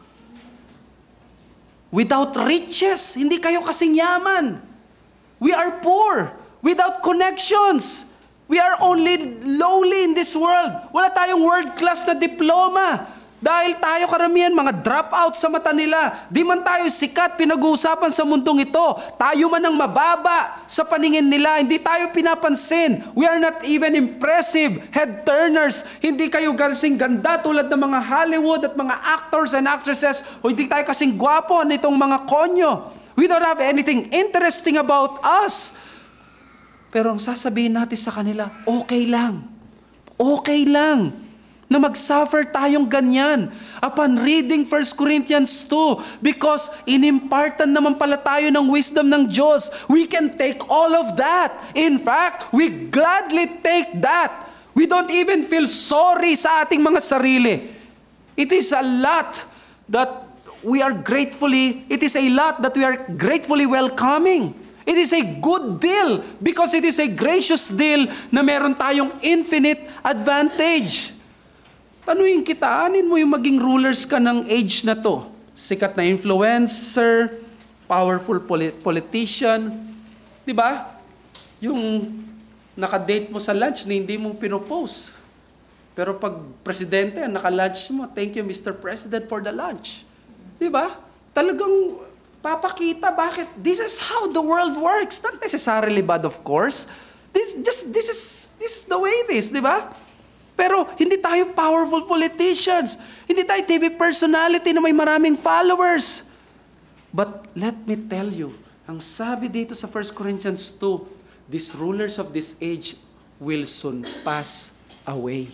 Without riches, hindi kayo kasing yaman. We are poor. Without connections, we are only lowly in this world. Wala tayong world-class na diploma. Dahil tayo karamihan, mga drop-out sa mata nila. Di man tayo sikat, pinag-uusapan sa mundong ito. Tayo man ang mababa sa paningin nila. Hindi tayo pinapansin. We are not even impressive head-turners. Hindi kayo kasing ganda tulad ng mga Hollywood at mga actors and actresses. O hindi tayo kasing gwapo nitong mga konyo. We don't have anything interesting about us. Pero ang sasabihin natin sa kanila, okay lang. Okay lang na mag-suffer tayong ganyan. Upon reading First Corinthians two, because inimpartan naman pala tayo ng wisdom ng Diyos, we can take all of that. In fact, we gladly take that. We don't even feel sorry sa ating mga sarili. It is a lot that we are gratefully, it is a lot that we are gratefully welcoming. It is a good deal because it is a gracious deal na meron tayong infinite advantage. Tanuin kita, anin mo yung maging rulers ka ng age na to? Sikat na influencer, powerful polit- politician, di ba? Yung nakadate mo sa lunch na hindi mo pinopost. Pero pag presidente, naka-lunch mo, thank you Mister President for the lunch. Di ba? Talagang papakita bakit. This is how the world works. Not necessarily bad, of course. This just this is this is the way it is, di ba? Pero hindi tayo powerful politicians. Hindi tayo T V personality na may maraming followers. But let me tell you, ang sabi dito sa First Corinthians two, these rulers of this age will soon pass away.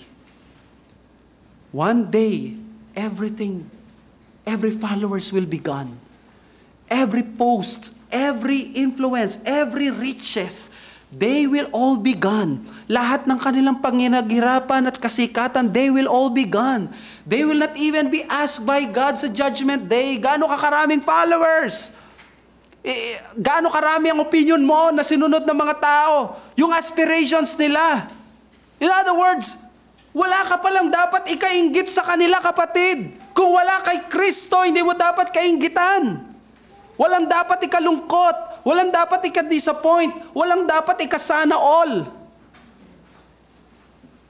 One day, everything, every followers will be gone. Every post, every influence, every riches, they will all be gone. Lahat ng kanilang panginaghirapan at kasikatan, they will all be gone. They will not even be asked by God sa judgment day, gaano kakaraming followers? Eh, gaano karami ang opinion mo na sinunod ng mga tao? Yung aspirations nila. In other words, wala ka palang dapat ikainggit sa kanila, kapatid. Kung wala kay Kristo, hindi mo dapat kainggitan. Walang dapat ikalungkot. Walang dapat ika-disappoint. Walang dapat ikasana all.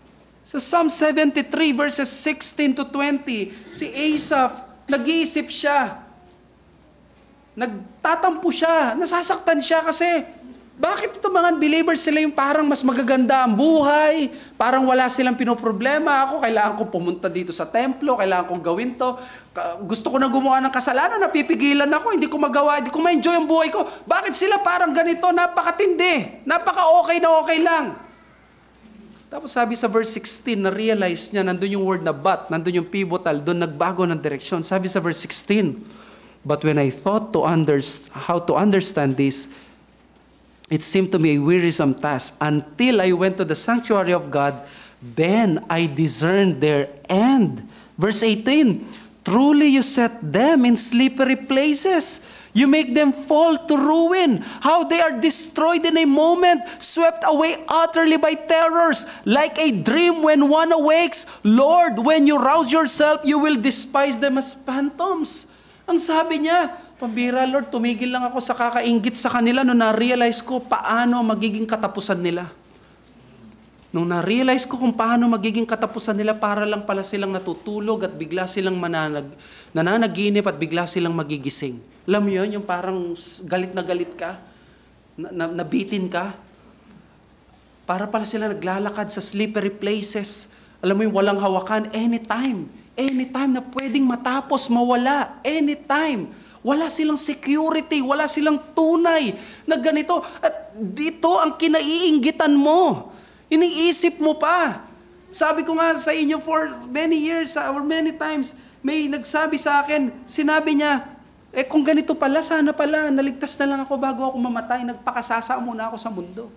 Sa Psalm seventy-three verses sixteen to twenty, si Asaph, nag-iisip siya. Nagtatampo siya, nasasaktan siya kasi bakit ito mga believers sila yung parang mas magaganda ang buhay, parang wala silang pinoproblema. Ako, kailangan kong pumunta dito sa templo, kailangan kong gawin to. Gusto ko na gumawa ng kasalanan, napipigilan ako, hindi ko magawa, hindi ko ma-enjoy ang buhay ko. Bakit sila parang ganito? Napakatindi, napaka-okay na okay lang. Tapos sabi sa verse sixteen, na-realize niya, nandun yung word na but, nandun yung pivotal, doon nagbago ng direksyon. Sabi sa verse sixteen, but when I thought to under, how to understand this, it seemed to me a wearisome task until I went to the sanctuary of God. Then I discerned their end. Verse eighteen, truly you set them in slippery places. You make them fall to ruin. How they are destroyed in a moment, swept away utterly by terrors, like a dream when one awakes. Lord, when you rouse yourself, you will despise them as phantoms. Ang sabi niya, pambira Lord, tumigil lang ako sa kakainggit sa kanila nung na-realize ko paano magiging katapusan nila. Nung na-realize ko kung paano magiging katapusan nila, para lang pala silang natutulog at bigla silang mananag, nananaginip at bigla silang magigising. Alam mo yun, yung parang galit na galit ka, na, na, nabitin ka. Para pala sila naglalakad sa slippery places. Alam mo yung walang hawakan, anytime. Anytime na pwedeng matapos, mawala. Anytime. Wala silang security, wala silang tunay na ganito. At dito ang kinaiinggitan mo. Iniisip mo pa. Sabi ko nga sa inyo for many years, or many times, may nagsabi sa akin, sinabi niya, eh kung ganito pala, sana pala, naligtas na lang ako bago ako mamatay, nagpakasasa muna ako sa mundo.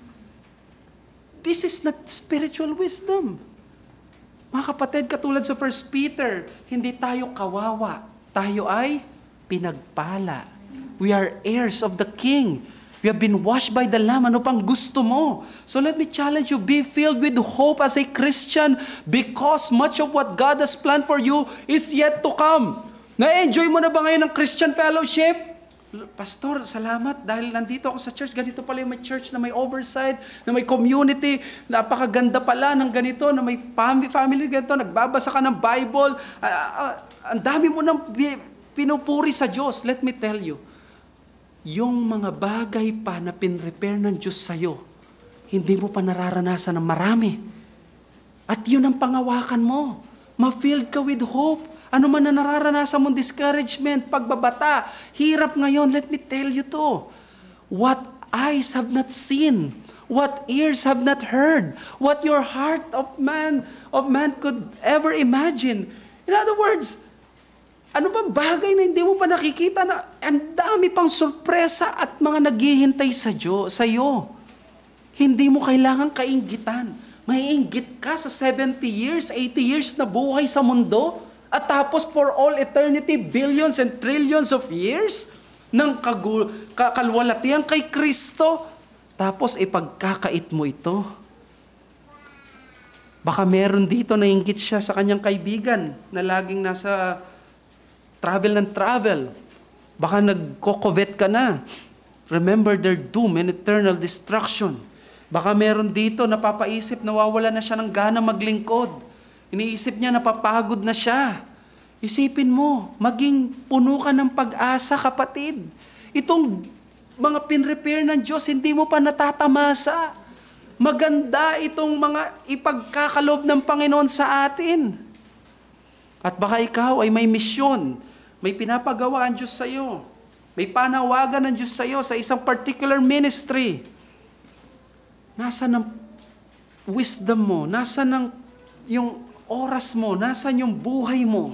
This is not spiritual wisdom. Mga kapatid, katulad sa First Peter, hindi tayo kawawa. Tayo ay pinagpala. We are heirs of the King. We have been washed by the Lamb. Ano pang gusto mo? So let me challenge you, be filled with hope as a Christian because much of what God has planned for you is yet to come. Na-enjoy mo na ba ngayon ang Christian fellowship? Pastor, salamat dahil nandito ako sa church. Ganito pala yung may church na may oversight, na may community. Napakaganda pala ng ganito, na may family, family ganito. Nagbabasa ka ng Bible. Uh, uh, ang dami mo nang pinupuri sa Diyos. Let me tell you, yung mga bagay pa na pinrepare ng Diyos sa'yo, hindi mo pa nararanasan ng marami. At yun ang pangawakan mo. Ma-filled ka with hope. Ano man na nararanasan mong discouragement, pagbabata, hirap ngayon, let me tell you to. What eyes have not seen, what ears have not heard, what your heart of man, of man could ever imagine. In other words, ano ba bagay na hindi mo pa nakikita na ang dami pang sorpresa at mga naghihintay sa Diyos, sa iyo. Hindi mo kailangan kainggitan. Maiinggit ka sa seventy years, eighty years na buhay sa mundo at tapos for all eternity, billions and trillions of years ng kagul- kakalwalatian kay Kristo. Tapos ipagkakait mo ito. Baka meron dito na inggit siya sa kanyang kaibigan na laging nasa travel ng travel. Baka nagko-covet ka na. Remember their doom and eternal destruction. Baka meron dito napapaisip, nawawala na siya ng gana maglingkod. Iniisip niya, napapagod na siya. Isipin mo, maging puno ka ng pag-asa, kapatid. Itong mga pinrepair ng Diyos, hindi mo pa natatamasa. Maganda itong mga ipagkakalob ng Panginoon sa atin. At baka ikaw ay may misyon, may pinapagawa ang Diyos sa iyo. May panawagan ng Diyos sa iyo sa isang particular ministry. Nasaan ang wisdom mo? Nasaan ang yung oras mo? Nasaan yung buhay mo?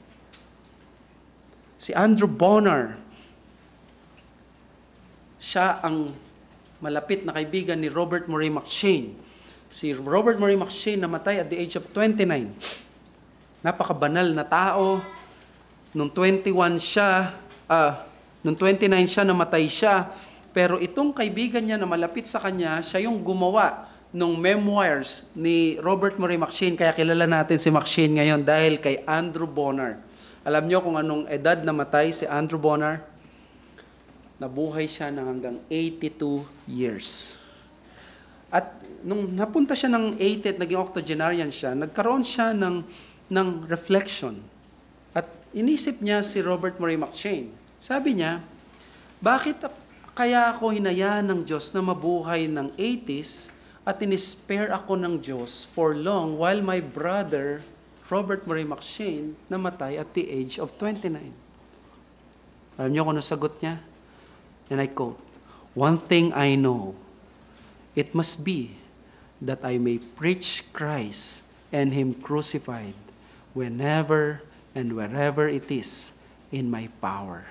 Si Andrew Bonar, siya ang malapit na kaibigan ni Robert Murray McCheyne. Si Robert Murray McCheyne namatay at the age of twenty-nine. Napakabanal na tao. Nung twenty-one siya, ah, nung twenty-nine siya, namatay siya. Pero itong kaibigan niya na malapit sa kanya, siya yung gumawa nung memoirs ni Robert Murray McCheyne. Kaya kilala natin si McCheyne ngayon dahil kay Andrew Bonar. Alam niyo kung anong edad namatay si Andrew Bonar? Nabuhay siya ng hanggang eighty-two years. At nung napunta siya ng eighty at naging octogenarian siya, nagkaroon siya ng, ng reflection. At inisip niya si Robert Murray McCheyne. Sabi niya, bakit kaya ako hinayaan ng Diyos na mabuhay ng eighties at inispare ako ng Diyos for long while my brother, Robert Murray McCheyne, namatay at the age of twenty-nine. Alam niyo kung ano sagot niya? And I quote, "One thing I know, it must be that I may preach Christ and Him crucified whenever and wherever it is in my power."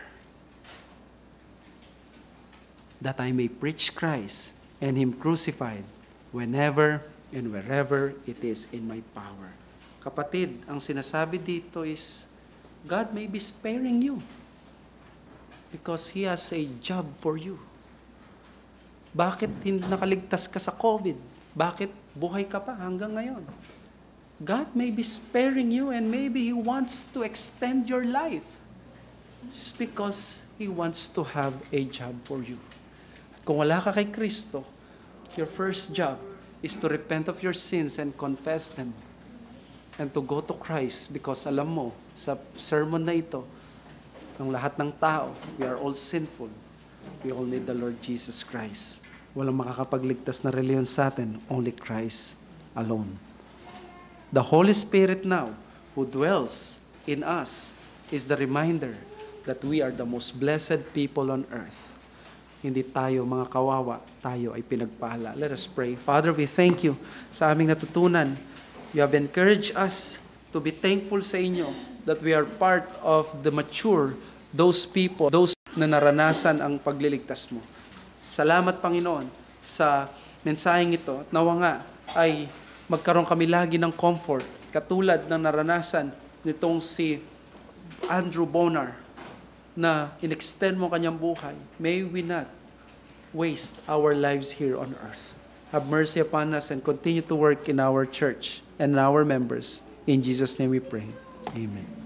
That I may preach Christ and Him crucified whenever and wherever it is in my power. Kapatid, ang sinasabi dito is, God may be sparing you because He has a job for you. Bakit hindi nakaligtas ka sa COVID? Bakit buhay ka pa hanggang ngayon? God may be sparing you and maybe He wants to extend your life just because He wants to have a job for you. Kung wala ka kay Kristo, your first job is to repent of your sins and confess them and to go to Christ because alam mo, sa sermon na ito, ang lahat ng tao, we are all sinful. We all need the Lord Jesus Christ. Walang makakapagligtas na reliyon sa atin, only Christ alone. The Holy Spirit now, who dwells in us, is the reminder that we are the most blessed people on earth. Hindi tayo mga kawawa, tayo ay pinagpala. Let us pray. Father, we thank you sa aming natutunan. You have encouraged us to be thankful sa inyo that we are part of the mature, those people, those na naranasan ang pagliligtas mo. Salamat, Panginoon, sa mensaheng ito. At nawa nga ay magkaroon kami lagi ng comfort, katulad ng naranasan nitong si Andrew Bonar, na in-extend mo kanyang buhay. May we not waste our lives here on earth. Have mercy upon us and continue to work in our church and our members. In Jesus' name we pray. Amen.